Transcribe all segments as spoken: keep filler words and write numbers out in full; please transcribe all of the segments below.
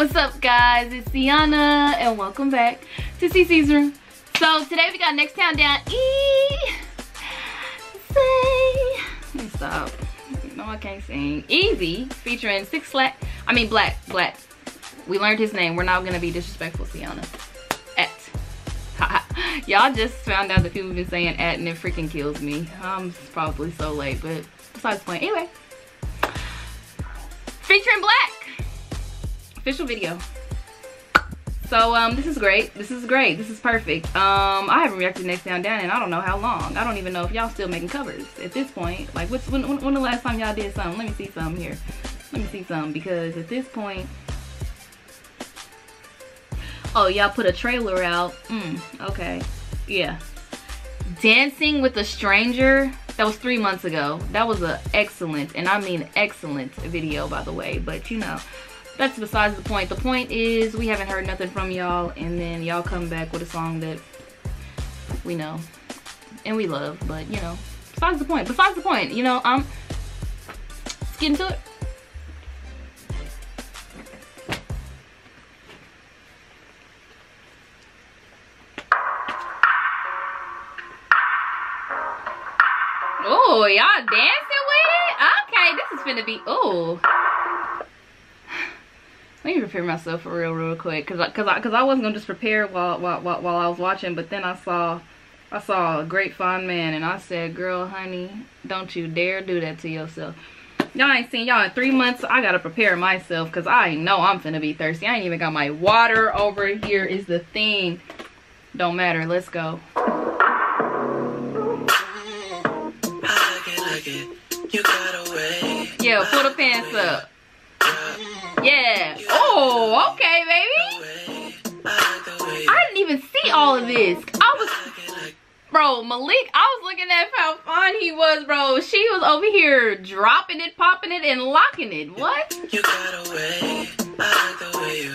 What's up, guys? It's Ciana and welcome back to CeCe's room. So today we got Next Town Down E Say. Let me stop. No, I can't sing. Easy featuring Six Slack. I mean Black Black. We learned his name. We're not gonna be disrespectful, Ciana. At. Y'all just found out that people have been saying at and it freaking kills me. I'm probably so late, but besides the point. Anyway. Featuring Black. Official video. So um this is great. This is great. This is perfect. Um I haven't reacted to Next Town Down in I don't know how long. I don't even know if y'all still making covers at this point. Like what's when, when, when the last time y'all did something? Let me see something here. Let me see something because at this point. Oh, y'all put a trailer out. Mm, okay. Yeah. Dancing with a Stranger. That was three months ago. That was an excellent, and I mean excellent video, by the way. But, you know, that's besides the point. The point is we haven't heard nothing from y'all, and then y'all come back with a song that we know and we love. But, you know, besides the point. Besides the point, you know, I'm... Let's get into it. Oh, y'all dancing with it? Okay, this is finna be, oh. Let me prepare myself for real, real quick. Cause, I, cause, I, cause I wasn't gonna just prepare while, while, while, while I was watching, but then I saw, I saw a great fine man and I said, girl, honey, don't you dare do that to yourself. Y'all ain't seen y'all in three months. I gotta prepare myself cause I know I'm finna be thirsty. I ain't even got my water over here is the thing. Don't matter, let's go. You got away. Yeah, pull the pants up. Yeah. Oh, okay, baby. I didn't even see all of this. I was, bro, Malik, I was looking at how fun he was, bro. She was over here dropping it, popping it, and locking it. What? You got away. I like the way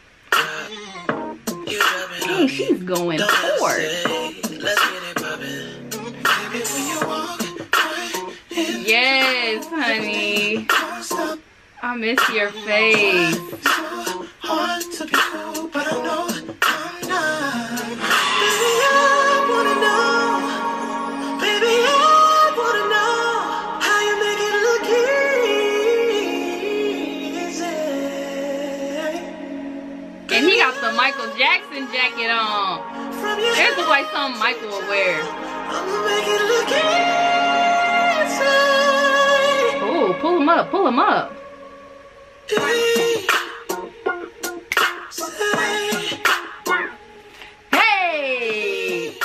you. You dang, she's going hard. Let's get it poppin'. Baby, when you walk. Yes, honey. I miss your face. Hard to be cool, but I know I'm not. Baby, I wanna know. Baby, I wanna know how you make it look easy. And he got the Michael Jackson jacket on. This looks like something Michael would wear. I'ma make it look easy. Oh, pull him up, pull him up. Hey!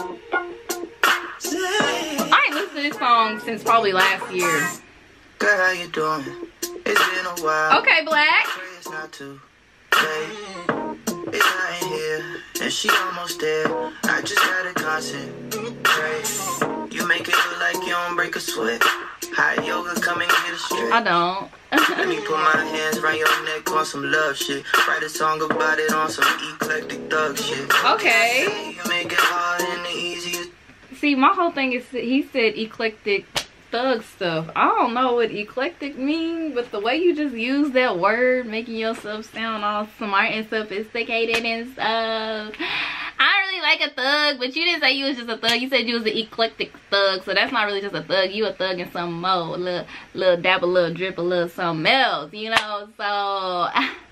I ain't listened to this song since probably last year. Girl, how you doing? It's been a while. Okay, Black. It's not too late. It's not in here, and she almost there. I just gotta concentrate. You make it look like you don't break a sweat. Hot yoga, come and get a straight. I don't. Let me put my hands around your neck on some love shit. Write a song about it on some eclectic thug shit. Okay. You make it hard and the easiest. See, my whole thing is he said eclectic thug stuff. I don't know what eclectic means, but the way you just use that word, making yourself sound all smart and sophisticated and stuff. I don't really like a thug, but you didn't say you was just a thug. You said you was an eclectic thug, so that's not really just a thug. You a thug in some more, a little, little dab, a little drip, a little something else, you know. So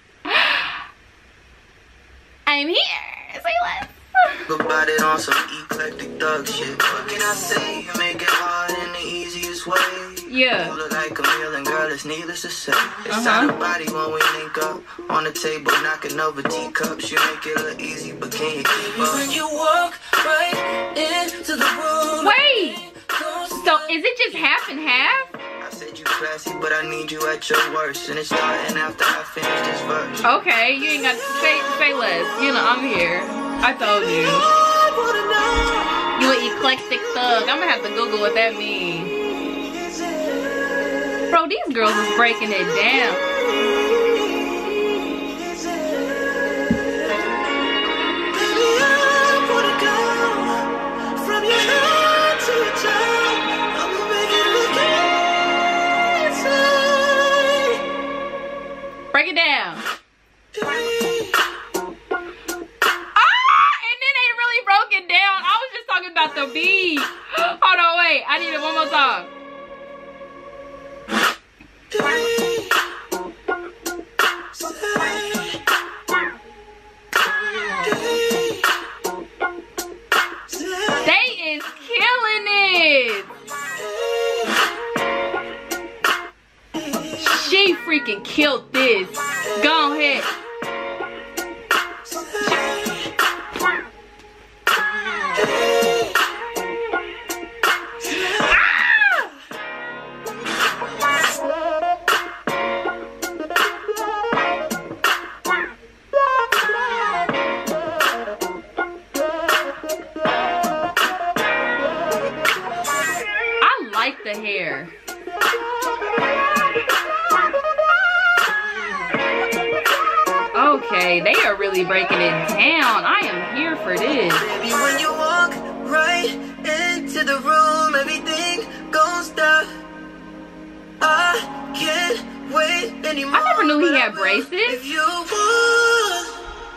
I'm here. Say less. About it on some eclectic thug shit. What can I say? You make it hard in the easiest way. Yeah. You look like a meal and girl, it's needless to say. It's Uh-huh. time to body when we link up on the table, knocking over teacups. You make it look easy, but can you keep up? When you walk right into the room. Wait. So is it just half and half? I said you classy, but I need you at your worst, and it's starting after I finish this verse. Okay, you ain't got to say say less. You know I'm here. I told you. You an eclectic thug. I'm gonna have to Google what that means. Bro, these girls is breaking it down. Break it down. And then they really broke it down. I was just talking about the beat. Hold on, wait. I need it one more time. They is killing it. She freaking killed this. Go ahead. The hair. Okay, they are really breaking it down. I am here for this. Baby, when you walk right into the room, everything goes down. I can't wait anymore. I never knew he had braces. If you want.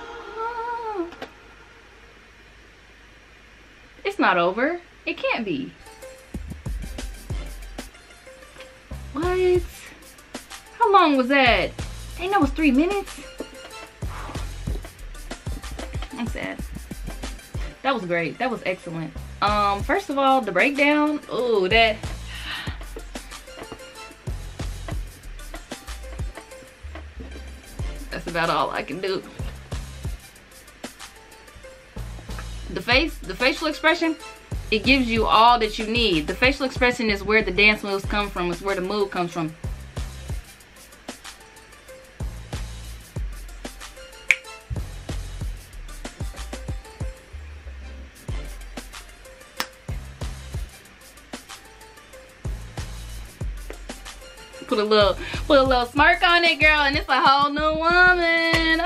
It's not over. It can't be. What? How long was that? Dang, that was three minutes? I'm sad. That was great. That was excellent. Um, first of all, the breakdown. Oh, that. That's about all I can do. The face, the facial expression. It gives you all that you need. The facial expression is where the dance moves come from. It's where the move comes from. Put a little, put a little smirk on it, girl, and it's a whole new woman.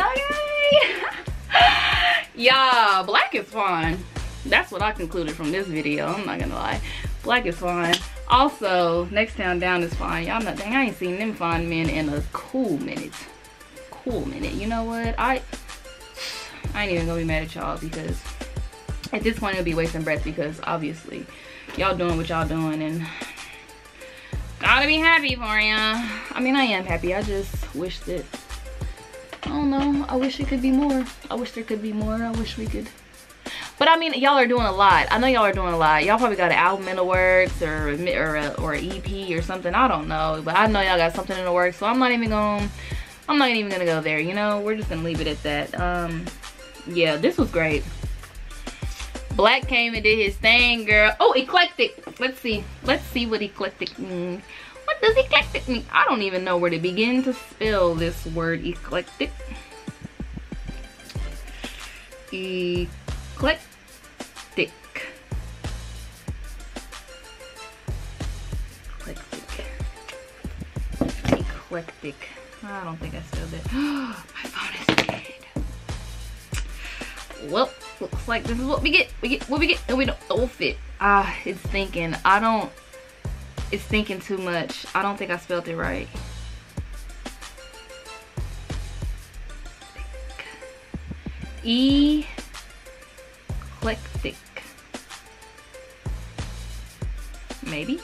Okay. Yeah, black is fine. That's what I concluded from this video. I'm not gonna lie. Black is fine. Also, Next Town Down is fine. Y'all not dang, I ain't seen them fine men in a cool minute. Cool minute. You know what? I I ain't even gonna be mad at y'all because at this point it'll be wasting breath because obviously y'all doing what y'all doing and gotta be happy for ya. I mean, I am happy. I just wish that I don't know. I wish it could be more. I wish there could be more. I wish we could. But I mean, y'all are doing a lot. I know y'all are doing a lot. Y'all probably got an album in the works or or a, or an E P or something. I don't know, but I know y'all got something in the works. So I'm not even gonna. I'm not even gonna go there. You know, we're just gonna leave it at that. Um, yeah, this was great. Black came and did his thing, girl. Oh, eclectic. Let's see. Let's see what eclectic means. What does eclectic mean? I don't even know where to begin to spell this word eclectic. E. Eclectic. Eclectic. Eclectic. I don't think I spelled it. My phone is dead. Well, looks like this is what we get. We get what we get, and we don't all fit. Ah, it's thinking. I don't. It's thinking too much. I don't think I spelled it right. E. Eclectic. Maybe.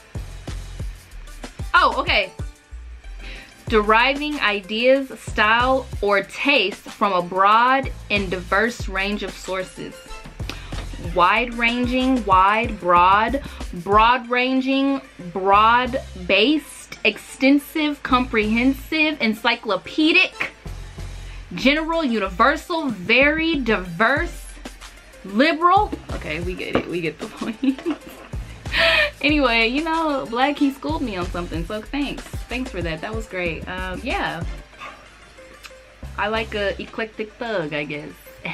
Oh, okay. Deriving ideas, style, or taste from a broad and diverse range of sources. Wide-ranging, wide, broad, broad-ranging, broad-based, extensive, comprehensive, encyclopedic, general, universal, very, diverse, liberal. Okay, we get it. We get the point. Anyway, you know, Black, he schooled me on something, so thanks. Thanks for that. That was great. Um, yeah. I like a eclectic thug, I guess.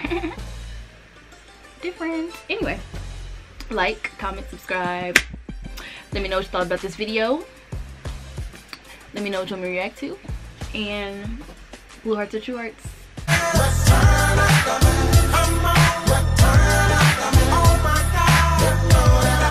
Different. Anyway, like, comment, subscribe. Let me know what you thought about this video. Let me know what you want me to react to. And blue hearts or true hearts.